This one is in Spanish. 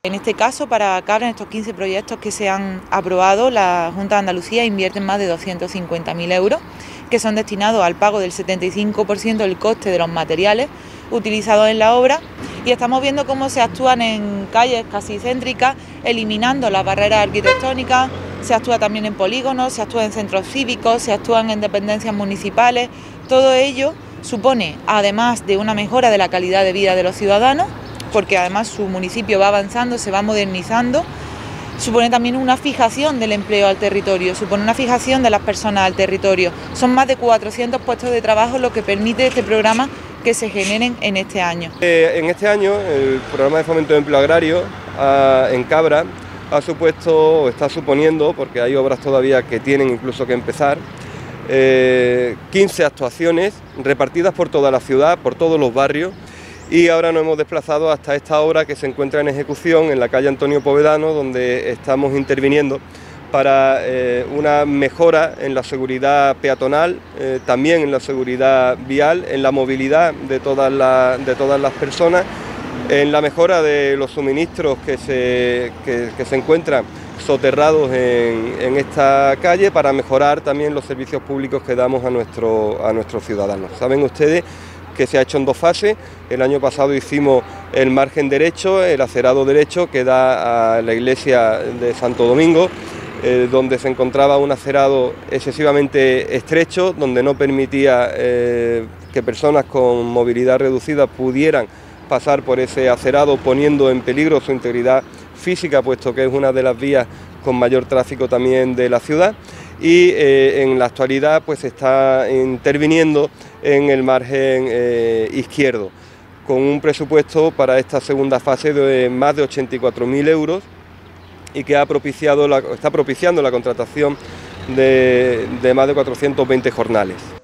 En este caso, para Cabra, en estos 15 proyectos que se han aprobado, la Junta de Andalucía invierte más de 250.000 euros, que son destinados al pago del 75% del coste de los materiales utilizados en la obra, y estamos viendo cómo se actúan en calles casi céntricas, eliminando las barreras arquitectónicas, se actúa también en polígonos, se actúa en centros cívicos, se actúan en dependencias municipales. Todo ello supone, además de una mejora de la calidad de vida de los ciudadanos, porque además su municipio va avanzando, se va modernizando, supone también una fijación del empleo al territorio, supone una fijación de las personas al territorio. Son más de 400 puestos de trabajo lo que permite este programa que se generen en este año. En este año el programa de fomento de empleo agrario en Cabra ha supuesto, o está suponiendo, porque hay obras todavía que tienen incluso que empezar, 15 actuaciones repartidas por toda la ciudad, por todos los barrios. Y ahora nos hemos desplazado hasta esta obra que se encuentra en ejecución en la calle Antonio Povedano, donde estamos interviniendo para una mejora en la seguridad peatonal, también en la seguridad vial, en la movilidad de todas las personas, en la mejora de los suministros que se encuentran soterrados en esta calle, para mejorar también los servicios públicos que damos a nuestros ciudadanos. Saben ustedes que se ha hecho en dos fases. El año pasado hicimos el margen derecho, el acerado derecho que da a la iglesia de Santo Domingo, donde se encontraba un acerado excesivamente estrecho, donde no permitía que personas con movilidad reducida pudieran pasar por ese acerado, poniendo en peligro su integridad física, puesto que es una de las vías con mayor tráfico también de la ciudad. Y en la actualidad pues está interviniendo en el margen izquierdo, con un presupuesto para esta segunda fase de más de 84.000 euros, y que está propiciando la contratación de más de 420 jornales.